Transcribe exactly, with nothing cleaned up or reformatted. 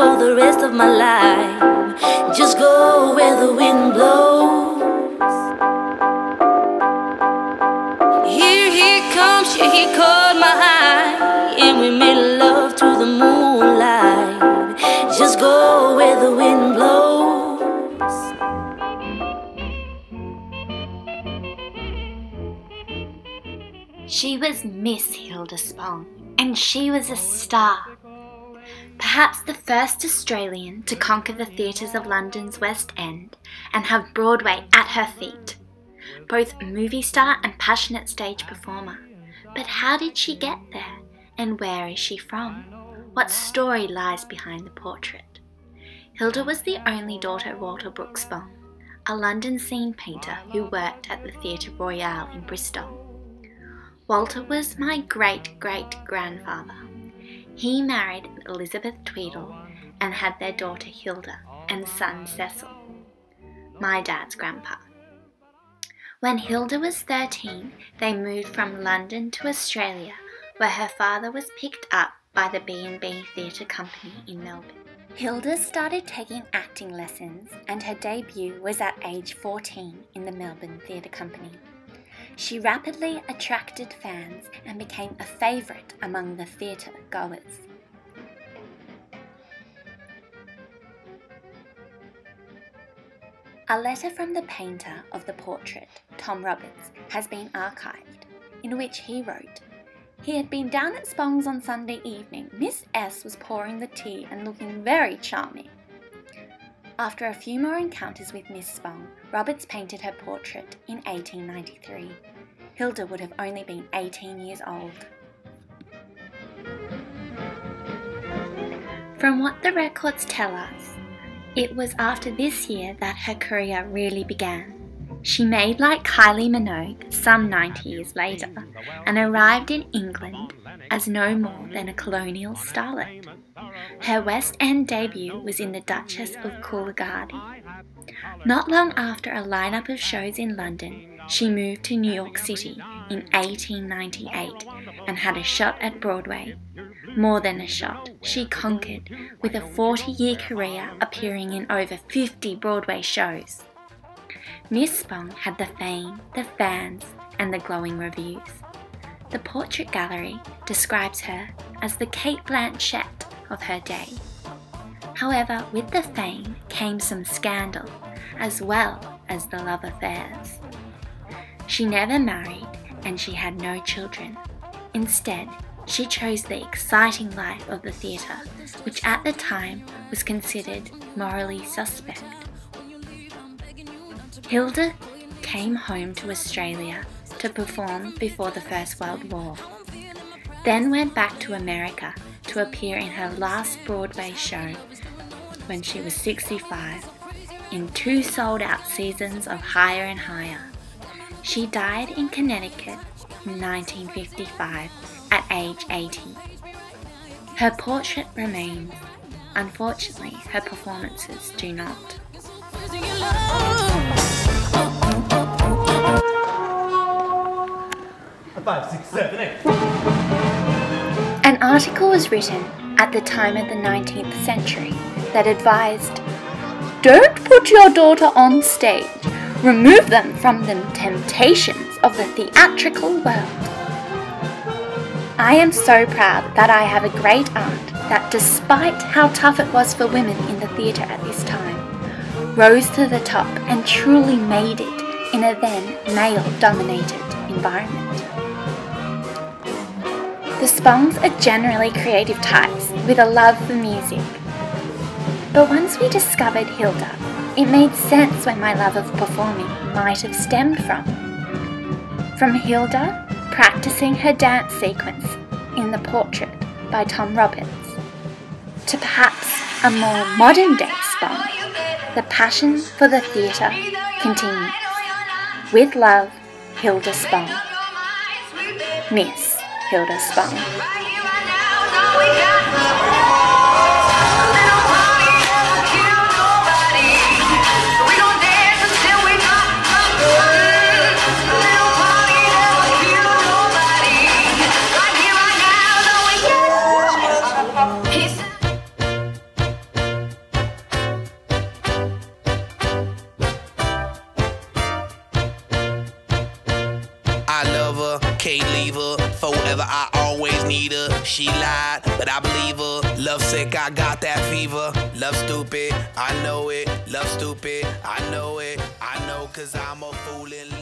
for the rest of my life. Just go where the wind blows. Here he comes, yeah, he caught my eye, and we made love to the moonlight. Just go where the wind blows. She was Miss Hilda Spong, and she was a star. Perhaps the first Australian to conquer the theatres of London's West End and have Broadway at her feet. Both movie star and passionate stage performer. But how did she get there? And where is she from? What story lies behind the portrait? Hilda was the only daughter of Walter Brooks Spong, a London scene painter who worked at the Theatre Royal in Bristol. Walter was my great-great-grandfather. He married Elizabeth Tweedle and had their daughter Hilda and son Cecil, my dad's grandpa. When Hilda was thirteen, they moved from London to Australia, where her father was picked up by the B and B Theatre Company in Melbourne. Hilda started taking acting lessons, and her debut was at age fourteen in the Melbourne Theatre Company. She rapidly attracted fans and became a favourite among the theatre goers. A letter from the painter of the portrait, Tom Roberts, has been archived, in which he wrote, "He had been down at Spong's on Sunday evening. Miss S was pouring the tea and looking very charming." After a few more encounters with Miss Spong, Roberts painted her portrait in eighteen ninety-three. Hilda would have only been eighteen years old. From what the records tell us, it was after this year that her career really began. She made like Kylie Minogue some ninety years later and arrived in England as no more than a colonial starlet. Her West End debut was in The Duchess of Coolgardie. Not long after a lineup of shows in London, she moved to New York City in eighteen ninety-eight and had a shot at Broadway. More than a shot, she conquered with a forty-year career appearing in over fifty Broadway shows. Miss Spong had the fame, the fans, and the glowing reviews. The Portrait Gallery describes her as the Cate Blanchett of her day. However, with the fame came some scandal, as well as the love affairs. She never married and she had no children. Instead, she chose the exciting life of the theatre, which at the time was considered morally suspect. Hilda came home to Australia to perform before the First World War, then went back to America to appear in her last Broadway show when she was sixty-five, in two sold-out seasons of Higher and Higher. She died in Connecticut in nineteen fifty-five at age eighty. Her portrait remains. Unfortunately, her performances do not. Five, six, seven, eight. An article was written at the time of the nineteenth century that advised, "Don't put your daughter on stage. Remove them from the temptations of the theatrical world." I am so proud that I have a great aunt that, despite how tough it was for women in the theatre at this time, rose to the top and truly made it in a then male-dominated environment. The Spongs are generally creative types with a love for music. But once we discovered Hilda, it made sense where my love of performing might have stemmed from. From Hilda practicing her dance sequence in The Portrait by Tom Roberts, to perhaps a more modern day Spong, the passion for the theatre continues. With love, Hilda Spong. Miss Hilda Spong. can't leave her. Forever, I always need her. She lied, but I believe her. Love sick, I got that fever. Love stupid, I know it. Love stupid, I know it. I know, cause I'm a fool in love.